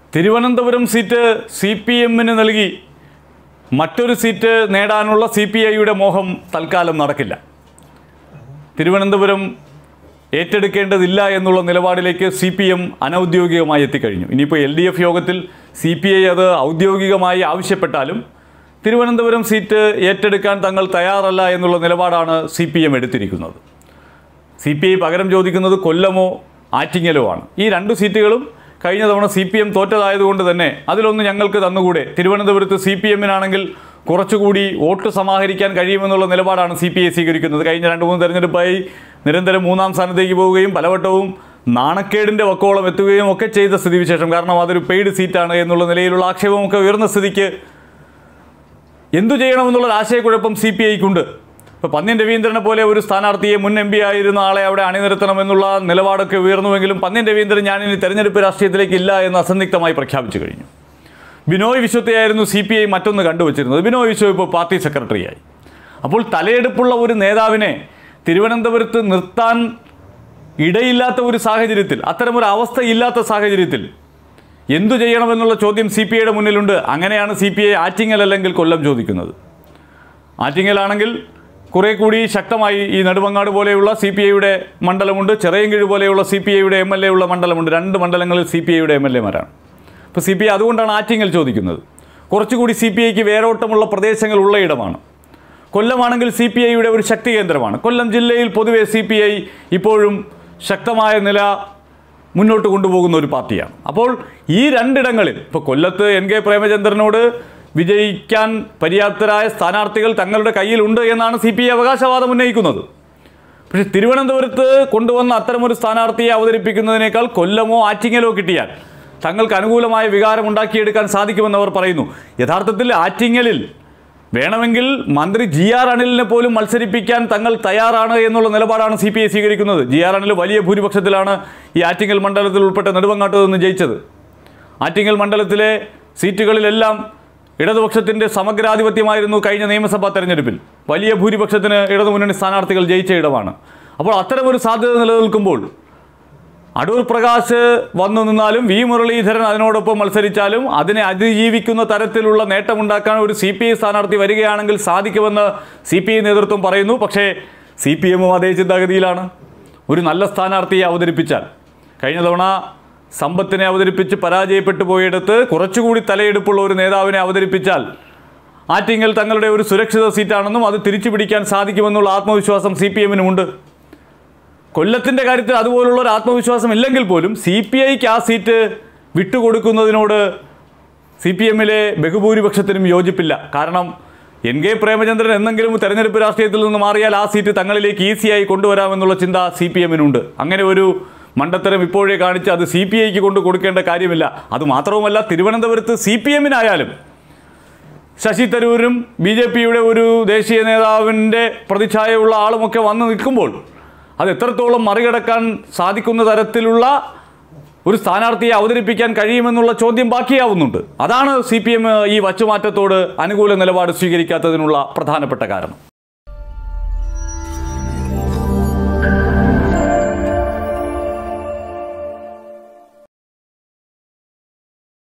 Thiruvananthapuram seat CPM-ന് നൽകി മറ്റൊരു seat നേടാനുള്ള CPI-യുടെ മോഹം തൽക്കാലം നടക്കില്ല. തിരുവനന്തപുരം ഏറ്റെടുക്കേണ്ടതില്ല എന്നുള്ള നിലപാടിലേക്ക് CPM അനൗദ്യോഗികമായി എത്തിക്കഴിഞ്ഞു. ഇനിയിപ്പോൾ LDF യോഗത്തിൽ CPI അത് ഔദ്യോഗികമായി ആവശ്യപ്പെട്ടാലും തിരുവനന്തപുരം സീറ്റ് ഏറ്റെടുക്കാൻ തങ്ങൾ തയ്യാറല്ല എന്നുള്ള നിലപാടാണ് CPM എടുത്തിരിക്കുന്നത്. CPI പകരം ചോദിക്കുന്നത് കൊല്ലമോ ആറ്റിങ്ങലോ ആണ്. ഈ രണ്ട് സീറ്റുകളും കഴിഞ്ഞ തവണ CPM തോറ്റതായതുകൊണ്ട് തന്നെ അതിലൊന്ന് ഞങ്ങൾക്ക് തന്നുകൂടെ, തിരുവനന്തപുരത്ത് CPM-നാണെങ്കിൽ കുറച്ചുകൂടി വോട്ട് സമാഹരിക്കാൻ കഴിയുമെന്നുള്ള നിലപാടാണ് CPI സ്വീകരിക്കുന്നത്. കഴിഞ്ഞ 2-3 തെരഞ്ഞെടുപ്പായി നിരന്തരം 3-ാം സ്ഥാനത്തേക്ക് പോവുകയും പലവട്ടവും നാണക്കേടിൻ്റെ വക്കോളം എത്തുകയും ഒക്കെ ചെയ്ത സ്ഥിതിവിശേഷം, കാരണം അതൊരു പെയ്ഡ് സീറ്റാണ് എന്നുള്ള നിലയിലുള്ള ആക്ഷേപമൊക്കെ ഉയർന്ന സ്ഥിതിക്ക് എന്തു ചെയ്യണമെന്നുള്ളൊരു ആശയക്കുഴപ്പം CPI-ക്കുണ്ട്. ഇപ്പോൾ പന്ന്യൻ രവീന്ദ്രനെ പോലെ ഒരു സ്ഥാനാർത്ഥിയെ, മുൻ MP ആയിരുന്ന ആളെ അവിടെ അണിനിരത്തണമെന്നുള്ള നിലപാടൊക്കെ ഉയർന്നുവെങ്കിലും പന്ന്യൻ രവീന്ദ്രൻ ഞാനിനി തെരഞ്ഞെടുപ്പ് രാഷ്ട്രീയത്തിലേക്ക് ഇല്ല എന്ന് അസന്നിഗ്ധമായി പ്രഖ്യാപിച്ചു കഴിഞ്ഞു. ബിനോയ് വിശ്വത്തെയായിരുന്നു CPI മറ്റൊന്ന് കണ്ടുവച്ചിരുന്നത്. ബിനോയ് വിശ്വം ഇപ്പോൾ പാർട്ടി സെക്രട്ടറിയായി. അപ്പോൾ തലയെടുപ്പുള്ള ഒരു നേതാവിനെ തിരുവനന്തപുരത്ത് നിർത്താൻ ഇടയില്ലാത്ത ഒരു സാഹചര്യത്തിൽ, അത്തരമൊരു അവസ്ഥയില്ലാത്ത സാഹചര്യത്തിൽ എന്തു ചെയ്യണമെന്നുള്ള ചോദ്യം CPI-യുടെ മുന്നിലുണ്ട്. അങ്ങനെയാണ് CPI ആറ്റിങ്ങൽ അല്ലെങ്കിൽ കൊല്ലം ചോദിക്കുന്നത്. ആറ്റിങ്ങലാണെങ്കിൽ കുറേ കൂടി ശക്തമായി ഈ നെടുമങ്ങാട് പോലെയുള്ള CPI-യുടെ മണ്ഡലമുണ്ട്, ചിറയൻകീഴ് പോലെയുള്ള CPI-യുടെ MLA ഉള്ള മണ്ഡലമുണ്ട്. 2 മണ്ഡലങ്ങളിൽ CPI-യുടെ MLA-മാരാണ്. അപ്പോൾ CPI അതുകൊണ്ടാണ് ആറ്റിങ്ങൽ ചോദിക്കുന്നത്. കുറച്ചുകൂടി CPI-ക്ക് വേരോട്ടമുള്ള പ്രദേശങ്ങൾ ഉള്ള ഇടമാണ്. കൊല്ലമാണെങ്കിൽ CPI-യുടെ ഒരു ശക്തി കേന്ദ്രമാണ്. കൊല്ലം ജില്ലയിൽ പൊതുവെ CPI ഇപ്പോഴും ശക്തമായ നില മുന്നോട്ട് കൊണ്ടുപോകുന്ന ഒരു പാർട്ടിയാണ്. അപ്പോൾ ഈ രണ്ടിടങ്ങളിൽ ഇപ്പോൾ കൊല്ലത്ത് NK പ്രേമചന്ദ്രനോട് വിജയിക്കാൻ പര്യാപ്തരായ സ്ഥാനാർത്ഥികൾ തങ്ങളുടെ കയ്യിലുണ്ട് എന്നാണ് CPI അവകാശവാദം ഉന്നയിക്കുന്നത്. പക്ഷേ തിരുവനന്തപുരത്ത് കൊണ്ടുവന്ന അത്തരമൊരു സ്ഥാനാർത്ഥിയെ അവതരിപ്പിക്കുന്നതിനേക്കാൾ കൊല്ലമോ ആറ്റിങ്ങലോ കിട്ടിയാൽ തങ്ങൾക്ക് അനുകൂലമായ വികാരം ഉണ്ടാക്കിയെടുക്കാൻ സാധിക്കുമെന്ന് അവർ പറയുന്നു. യഥാർത്ഥത്തിൽ ആറ്റിങ്ങലിൽ വേണമെങ്കിൽ മന്ത്രി GR അനിലിനെ പോലും മത്സരിപ്പിക്കാൻ തങ്ങൾ തയ്യാറാണ് എന്നുള്ള നിലപാടാണ് CPI സ്വീകരിക്കുന്നത്. GR അനിൽ വലിയ ഭൂരിപക്ഷത്തിലാണ് ഈ ആറ്റിങ്ങൽ മണ്ഡലത്തിൽ ഉൾപ്പെട്ട നെടുമങ്ങാട്ട് നിന്ന് ജയിച്ചത്. ആറ്റിങ്ങൽ മണ്ഡലത്തിലെ സീറ്റുകളിലെല്ലാം ഇടതുപക്ഷത്തിൻ്റെ സമഗ്രാധിപത്യമായിരുന്നു കഴിഞ്ഞ നിയമസഭാ തെരഞ്ഞെടുപ്പിൽ. വലിയ ഭൂരിപക്ഷത്തിന് ഇടതുമുന്നണി സ്ഥാനാർത്ഥികൾ ജയിച്ച ഇടമാണ്. അപ്പോൾ അത്തരമൊരു സാധ്യത നിലനിൽക്കുമ്പോൾ അടൂർ പ്രകാശ് വന്നു നിന്നാലും V മുരളീധരൻ അതിനോടൊപ്പം മത്സരിച്ചാലും അതിനെ അതിജീവിക്കുന്ന തരത്തിലുള്ള നേട്ടമുണ്ടാക്കാൻ ഒരു CPI സ്ഥാനാർത്ഥി വരികയാണെങ്കിൽ സാധിക്കുമെന്ന് CPI നേതൃത്വം പറയുന്നു. പക്ഷേ CPM-ഉം അതേ ചിന്താഗതിയിലാണ്. ഒരു നല്ല സ്ഥാനാർത്ഥിയെ അവതരിപ്പിച്ചാൽ, കഴിഞ്ഞ തവണ സമ്പത്തിനെ അവതരിപ്പിച്ച് പരാജയപ്പെട്ടു പോയിടത്ത് കുറച്ചുകൂടി തലയെടുപ്പുള്ള ഒരു നേതാവിനെ അവതരിപ്പിച്ചാൽ ആറ്റിങ്ങൽ തങ്ങളുടെ ഒരു സുരക്ഷിത സീറ്റാണെന്നും അത് തിരിച്ചു പിടിക്കാൻ സാധിക്കുമെന്നുള്ള ആത്മവിശ്വാസം CPM-നുമുണ്ട്. കൊല്ലത്തിൻ്റെ കാര്യത്തിൽ അതുപോലുള്ള ഒരു ആത്മവിശ്വാസം ഇല്ലെങ്കിൽ പോലും CPI-ക്ക് ആ സീറ്റ് വിട്ടുകൊടുക്കുന്നതിനോട് CPM-ലെ ബഹുഭൂരിപക്ഷത്തിനും യോജിപ്പില്ല. കാരണം NK പ്രേമചന്ദ്രൻ എന്തെങ്കിലും തെരഞ്ഞെടുപ്പ് രാഷ്ട്രീയത്തിൽ നിന്ന് മാറിയാൽ ആ സീറ്റ് തങ്ങളിലേക്ക് ഈസിയായി കൊണ്ടുവരാമെന്നുള്ള ചിന്ത CPM-നുണ്ട്. അങ്ങനെ ഒരു മണ്ടത്തരം ഇപ്പോഴേ കാണിച്ച് അത് CPI-ക്ക് കൊണ്ട് കൊടുക്കേണ്ട കാര്യമില്ല. അതുമാത്രവുമല്ല, തിരുവനന്തപുരത്ത് CPM-നായാലും ശശി തരൂരും BJP-യുടെ ഒരു ദേശീയ നേതാവിൻ്റെ പ്രതിച്ഛായയുള്ള ആളുമൊക്കെ വന്ന് നിൽക്കുമ്പോൾ അത് എത്രത്തോളം മറികടക്കാൻ സാധിക്കുന്ന തരത്തിലുള്ള ഒരു സ്ഥാനാർത്ഥിയെ അവതരിപ്പിക്കാൻ കഴിയുമെന്നുള്ള ചോദ്യം ബാക്കിയാവുന്നുണ്ട്. അതാണ് CPM ഈ വച്ചുമാറ്റത്തോട് അനുകൂല നിലപാട് സ്വീകരിക്കാത്തതിനുള്ള പ്രധാനപ്പെട്ട കാരണം.